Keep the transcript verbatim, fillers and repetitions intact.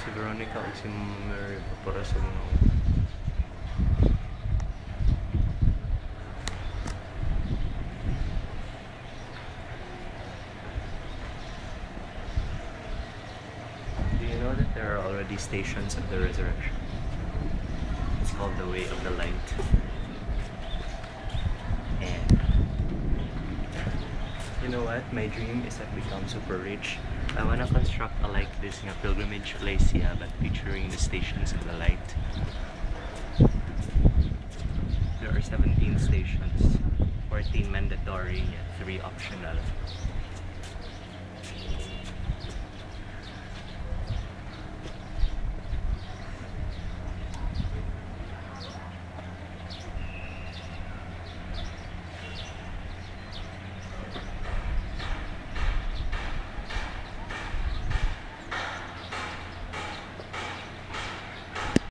Si Veronica o si Mary paparasag na ako. Do you know that there are already stations of the resurrection? It's called the Way of the Light. And you know what? My dream is to become super rich. I wanna construct a like this in a pilgrimage place, yeah, but featuring the stations of the light. There are seventeen stations, fourteen mandatory, three optional.